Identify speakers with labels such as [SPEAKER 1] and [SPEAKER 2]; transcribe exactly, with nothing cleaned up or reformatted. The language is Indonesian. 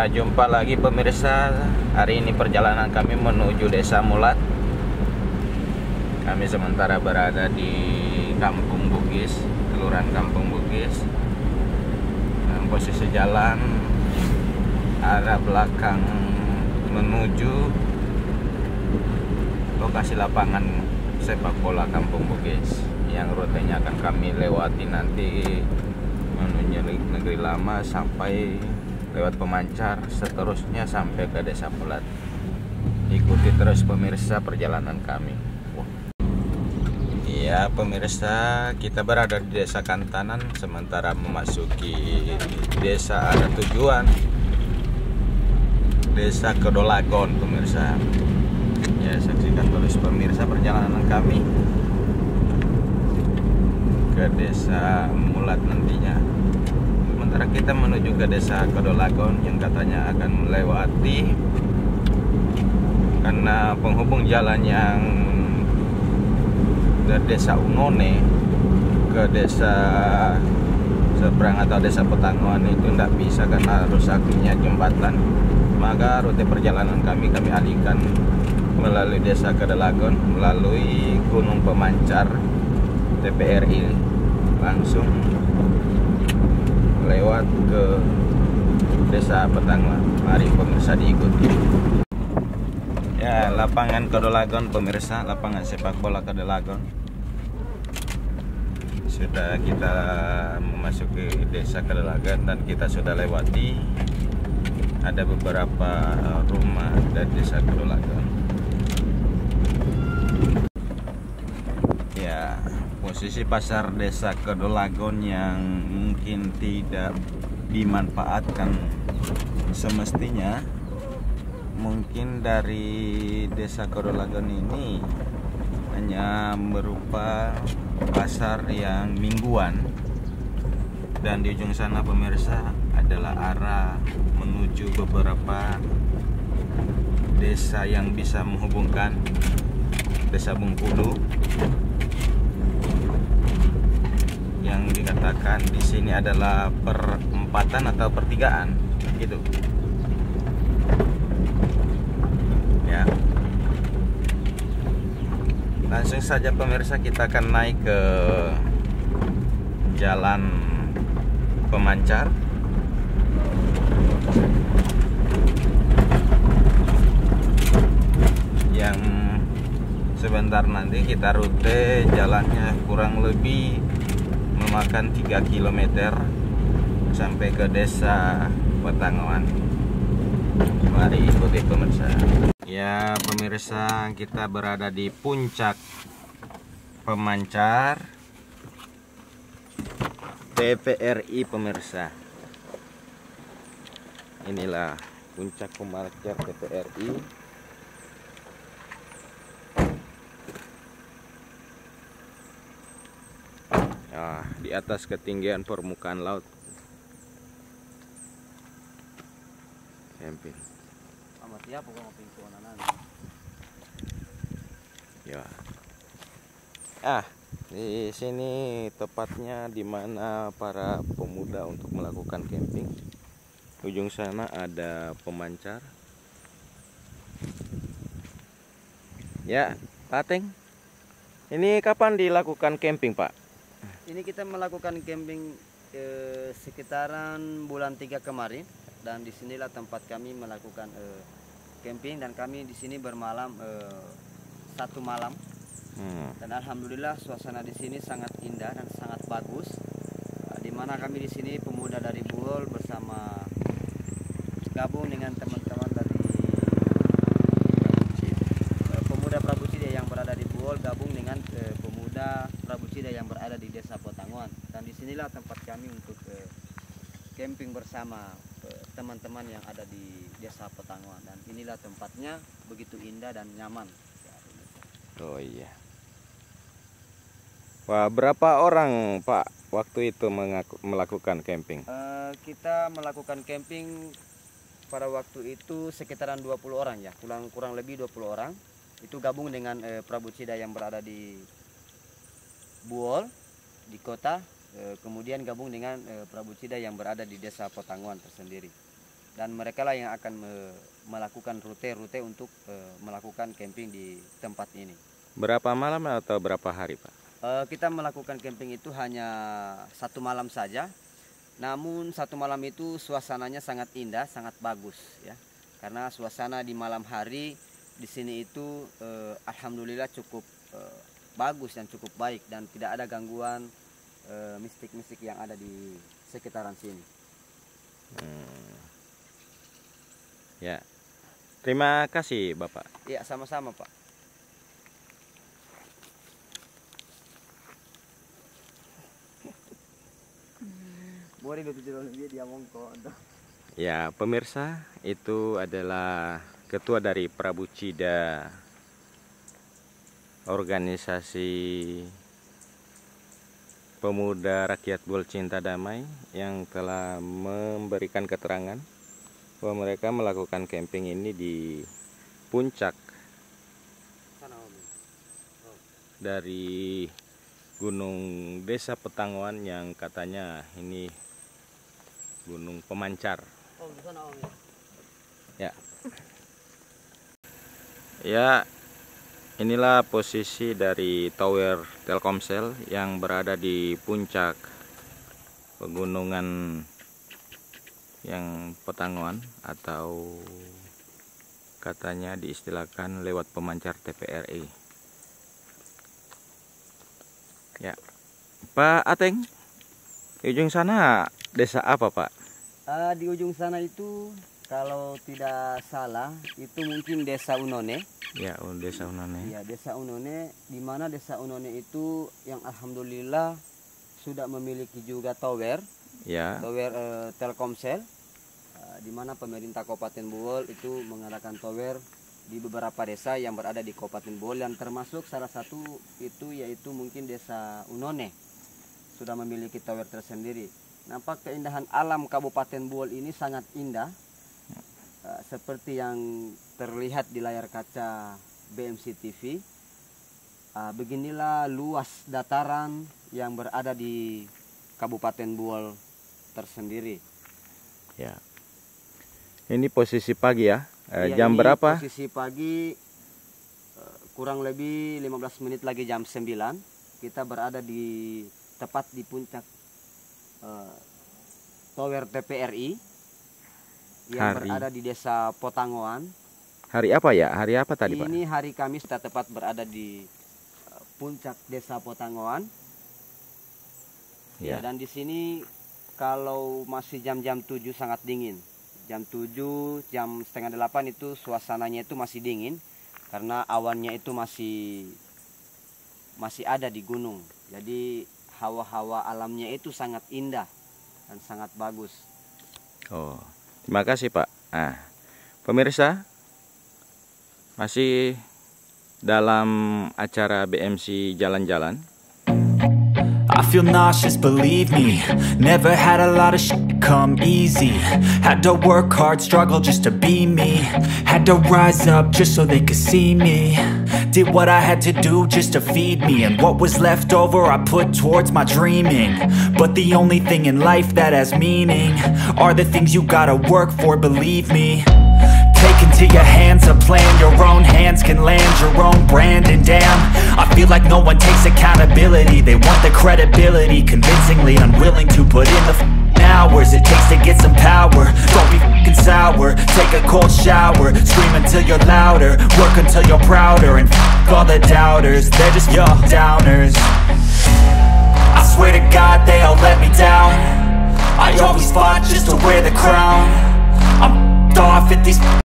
[SPEAKER 1] jumpa lagi pemirsa. Hari ini perjalanan kami menuju Desa Mulat. Kami sementara berada di Kampung Bugis, Kelurahan Kampung Bugis. Dan posisi jalan arah belakang menuju lokasi lapangan sepak bola Kampung Bugis, yang rutenya akan kami lewati nanti menuju Negeri Lama sampai lewat Pemancar, seterusnya sampai ke Desa Mulat. Ikuti terus pemirsa perjalanan kami. Iya pemirsa, kita berada di Desa Kantanan sementara memasuki desa ada tujuan, Desa Kedolagon pemirsa. Ya, saksikan terus pemirsa perjalanan kami ke Desa Mulat nantinya. Sementara kita menuju ke Desa Kedolagon yang katanya akan melewati, karena penghubung jalan yang dari Desa Unone ke Desa Seberang atau Desa Petanguan itu tidak bisa karena rusaknya jembatan. Maka rute perjalanan kami kami alihkan melalui Desa Kedolagon, melalui Gunung Pemancar T P R I, langsung lewat ke Desa Petanguan. Mari pemirsa diikuti. Ya, lapangan Kedolagon pemirsa, lapangan sepak bola Kedolagon. Sudah kita memasuki Desa Kedolagon dan kita sudah lewati ada beberapa rumah dari Desa Kedolagon. Ya, posisi pasar Desa Kedolagon yang mungkin tidak dimanfaatkan semestinya. Mungkin dari Desa Kedolagon ini hanya berupa pasar yang mingguan, dan di ujung sana pemirsa adalah arah menuju beberapa desa yang bisa menghubungkan Desa Bengkulu, yang dikatakan di sini adalah perempatan atau pertigaan gitu. Ya. Langsung saja pemirsa kita akan naik ke Jalan Pemancar. Yang sebentar nanti kita rute jalannya kurang lebih memakan tiga kilometer sampai ke Desa Petanguan. Mari ikuti pemirsa. Ya pemirsa, kita berada di puncak Pemancar T P R I pemirsa. Inilah puncak Pemancar T P R I. Nah, di atas ketinggian permukaan laut. Camping. Ya. Ah, di sini tepatnya di mana para pemuda untuk melakukan camping. Ujung sana ada Pemancar. Ya, Pak Teng. Ini kapan dilakukan camping, Pak?
[SPEAKER 2] Ini kita melakukan camping eh, sekitaran bulan tiga kemarin, dan disinilah tempat kami melakukan eh, camping, dan kami di sini bermalam eh, satu malam. Hmm. Dan alhamdulillah suasana di sini sangat indah dan sangat bagus. Eh, di mana kami di sini pemuda dari Buol bersama gabung dengan teman-teman dari eh, pemuda Prabu Cida yang berada di Buol gabung dengan eh, pemuda Prabu Cida yang berada di Desa Petanguan. Dan disinilah tempat kami untuk eh, camping bersama teman-teman yang ada di Desa Petanguan, dan inilah tempatnya begitu indah dan nyaman.
[SPEAKER 1] Oh iya. Wah, berapa orang Pak waktu itu mengaku, melakukan camping?
[SPEAKER 2] Uh, kita melakukan camping pada waktu itu sekitaran dua puluh orang ya, kurang kurang lebih dua puluh orang. Itu gabung dengan eh, Prabu Cida yang berada di Buol di kota, eh, kemudian gabung dengan eh, Prabu Cida yang berada di Desa Petanguan tersendiri. dan mereka lah yang akan me melakukan rute-rute untuk uh, melakukan camping di tempat ini.
[SPEAKER 1] Berapa malam atau berapa hari, Pak?
[SPEAKER 2] Uh, kita melakukan camping itu hanya satu malam saja, namun satu malam itu suasananya sangat indah, sangat bagus ya. Karena suasana di malam hari di sini itu uh, alhamdulillah cukup uh, bagus dan cukup baik, dan tidak ada gangguan mistik-mistik uh, yang ada di sekitaran sini.
[SPEAKER 1] Hmm. Ya, terima kasih Bapak.
[SPEAKER 2] Iya, sama-sama Pak.
[SPEAKER 1] Ya, pemirsa, itu adalah ketua dari Prabu Cida, organisasi pemuda rakyat Buol Cinta Damai, yang telah memberikan keterangan bahwa mereka melakukan camping ini di puncak dari Gunung Desa Petanguan, yang katanya ini gunung pemancar. Ya, ya, inilah posisi dari tower Telkomsel yang berada di puncak pegunungan yang Petanguan, atau katanya diistilahkan lewat pemancar T P R I. Ya, Pak Ateng, di ujung sana desa apa, Pak?
[SPEAKER 2] Uh, di ujung sana itu kalau tidak salah itu mungkin Desa Unone.
[SPEAKER 1] Ya, Desa Unone.
[SPEAKER 2] Ya, Desa Unone, di mana Desa Unone itu yang alhamdulillah sudah memiliki juga tower.
[SPEAKER 1] Ya.
[SPEAKER 2] Tower uh, Telkomsel. Uh, di mana pemerintah Kabupaten Buol itu mengadakan tower di beberapa desa yang berada di Kabupaten Buol, dan termasuk salah satu itu yaitu mungkin Desa Unone sudah memiliki tower tersendiri. Nampak keindahan alam Kabupaten Buol ini sangat indah, uh, seperti yang terlihat di layar kaca B M C T V. Uh, beginilah luas dataran yang berada di Kabupaten Buol tersendiri.
[SPEAKER 1] Ya. Ini posisi pagi ya. Uh,
[SPEAKER 2] ya,
[SPEAKER 1] jam
[SPEAKER 2] ini
[SPEAKER 1] berapa?
[SPEAKER 2] Posisi pagi, uh, kurang lebih lima belas menit lagi jam sembilan. Kita berada di tepat di puncak uh, tower T P R I yang hari. berada di Desa Petanguan.
[SPEAKER 1] Hari apa ya? Hari apa tadi,
[SPEAKER 2] Ini,
[SPEAKER 1] Pak?
[SPEAKER 2] Ini hari Kamis, kita tepat berada di uh, puncak Desa Petanguan. Ya. Ya, dan di sini kalau masih jam-jam tujuh sangat dingin. Jam tujuh, jam setengah delapan itu suasananya itu masih dingin karena awannya itu masih masih ada di gunung. Jadi hawa-hawa alamnya itu sangat indah dan sangat bagus.
[SPEAKER 1] Oh, terima kasih Pak. Nah, pemirsa, masih dalam acara B M C Jalan-Jalan.
[SPEAKER 3] I feel nauseous, believe me. Never had a lot of shit come easy. Had to work hard, struggle just to be me. Had to rise up just so they could see me. Did what I had to do just to feed me, and what was left over I put towards my dreaming. But the only thing in life that has meaning are the things you gotta work for, believe me. Take into your hands a plan, your own hands can land your own brand. And damn, I feel like no one takes accountability. They want the credibility, convincingly unwilling to put in the f***ing hours it takes to get some power. Don't be f***ing sour, take a cold shower. Scream until you're louder, work until you're prouder. And f*** all the doubters, they're just yo downers. I swear to God they all let me down. I always fought just to wear the crown. I'm f***ed off at these